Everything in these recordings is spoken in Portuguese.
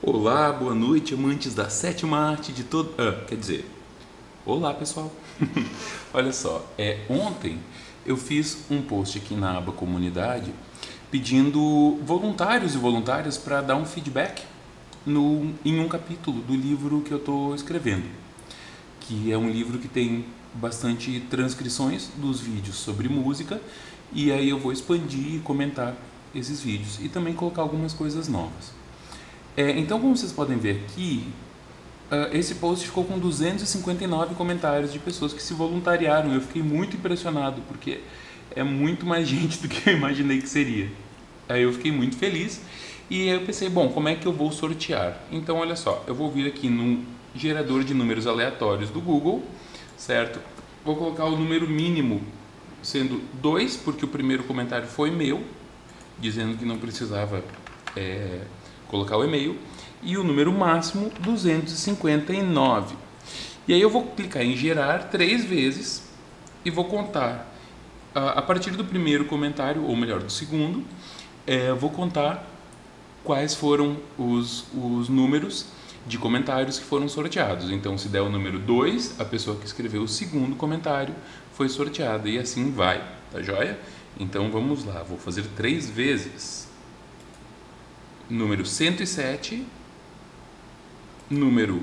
Olá, boa noite, amantes da sétima arte de todo... quer dizer, olá pessoal. Olha só, ontem eu fiz um post aqui na aba comunidade pedindo voluntários e voluntárias para dar um feedback em um capítulo do livro que eu estou escrevendo, que é um livro que tem bastante transcrições dos vídeos sobre música, e aí eu vou expandir e comentar esses vídeos e também colocar algumas coisas novas. Então, como vocês podem ver aqui, esse post ficou com 259 comentários de pessoas que se voluntariaram. Eu fiquei muito impressionado, porque é muito mais gente do que eu imaginei que seria. Aí eu fiquei muito feliz e aí eu pensei, bom, como é que eu vou sortear? Então, olha só, eu vou vir aqui no gerador de números aleatórios do Google, certo? Vou colocar o número mínimo sendo 2, porque o primeiro comentário foi meu, dizendo que não precisava colocar o e-mail, e o número máximo 259. E aí eu vou clicar em gerar 3 vezes e vou contar a partir do primeiro comentário, ou melhor, do segundo, vou contar quais foram os números de comentários que foram sorteados. Então, se der o número 2, a pessoa que escreveu o segundo comentário foi sorteada, e assim vai, tá joia? Então vamos lá, vou fazer 3 vezes. Número 107, número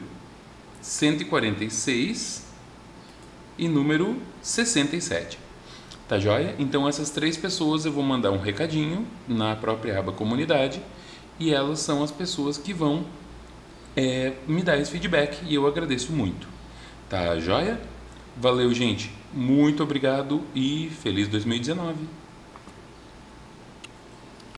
146 e número 67. Tá joia? Então essas 3 pessoas eu vou mandar um recadinho na própria aba comunidade, e elas são as pessoas que vão me dar esse feedback, e eu agradeço muito. Tá joia? Valeu, gente. Muito obrigado e feliz 2019.